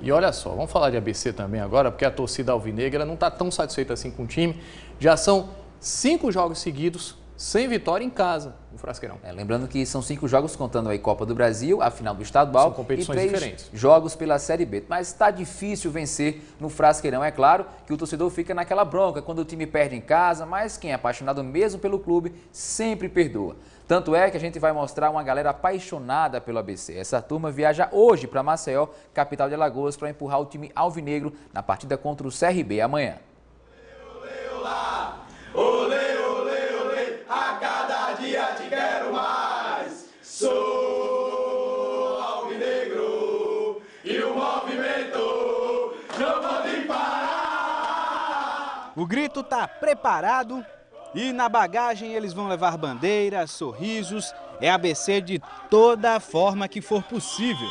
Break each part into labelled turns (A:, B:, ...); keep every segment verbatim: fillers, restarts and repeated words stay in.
A: E olha só, vamos falar de A B C também agora, porque a torcida alvinegra não está tão satisfeita assim com o time. Já são cinco jogos seguidos sem vitória em casa, no Frasqueirão.
B: É, lembrando que são cinco jogos contando aí Copa do Brasil, a final do estadual,
A: são competições
B: e três
A: diferentes.
B: jogos pela Série B. Mas está difícil vencer no Frasqueirão. É claro que o torcedor fica naquela bronca quando o time perde em casa, mas quem é apaixonado mesmo pelo clube sempre perdoa. Tanto é que a gente vai mostrar uma galera apaixonada pelo A B C. Essa turma viaja hoje para Maceió, capital de Alagoas, para empurrar o time alvinegro na partida contra o C R B amanhã.
C: Sou alvinegro e o movimento não pode parar.
D: O grito tá preparado e na bagagem eles vão levar bandeiras, sorrisos, é A B C de toda a forma que for possível.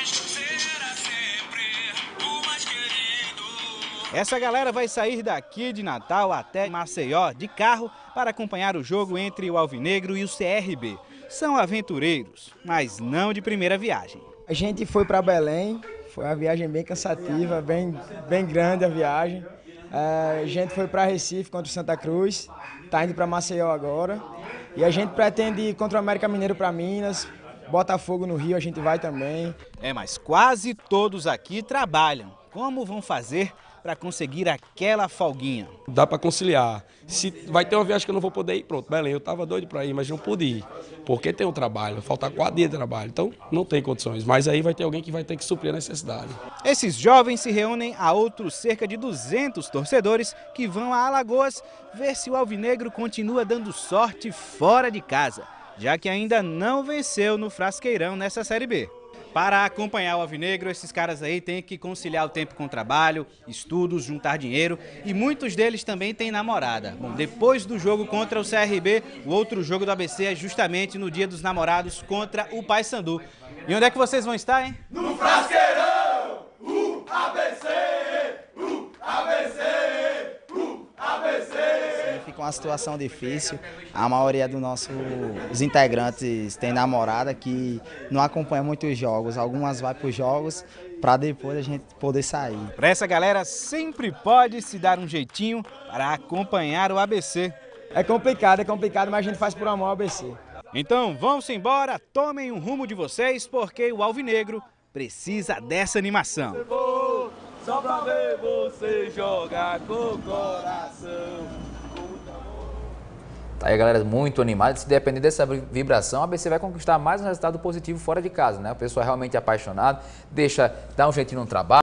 D: Essa galera vai sair daqui de Natal até Maceió de carro para acompanhar o jogo entre o Alvinegro e o C R B. São aventureiros, mas não de primeira viagem.
E: A gente foi para Belém, foi uma viagem bem cansativa, bem, bem grande a viagem. É, a gente foi para Recife contra o Santa Cruz, está indo para Maceió agora. E a gente pretende ir contra o América Mineiro para Minas, Botafogo no Rio a gente vai também.
D: É, mas quase todos aqui trabalham. Como vão fazer para conseguir aquela folguinha?
F: Dá para conciliar. Se vai ter uma viagem que eu não vou poder ir, pronto, Belém, eu estava doido para ir, mas não pude ir, porque tem um trabalho, falta quatro dias de trabalho, então não tem condições, mas aí vai ter alguém que vai ter que suprir a necessidade.
D: Esses jovens se reúnem a outros cerca de duzentos torcedores que vão a Alagoas ver se o Alvinegro continua dando sorte fora de casa, já que ainda não venceu no Frasqueirão nessa Série B. Para acompanhar o Alvinegro, esses caras aí têm que conciliar o tempo com o trabalho, estudos, juntar dinheiro e muitos deles também têm namorada. Bom, depois do jogo contra o C R B, o outro jogo do A B C é justamente no Dia dos Namorados contra o Paysandu. E onde é que vocês vão estar, hein?
C: No Frasqueirão, o A B C, o A B C, o A B C.
G: Fica uma situação difícil, a maioria dos nossos integrantes tem namorada que não acompanha muitos jogos, algumas vai para os jogos para depois a gente poder sair.
D: Para essa galera sempre pode se dar um jeitinho para acompanhar o A B C.
E: É complicado, é complicado, mas a gente faz por amor ao A B C.
D: Então vão-se embora, tomem um rumo de vocês, porque o Alvinegro precisa dessa animação.
C: Só pra ver você jogar com o coração.
B: Tá aí a galera muito animada, se depender dessa vibração, a A B C vai conquistar mais um resultado positivo fora de casa, né? O pessoal é realmente apaixonado, deixa, dá um jeitinho no trabalho.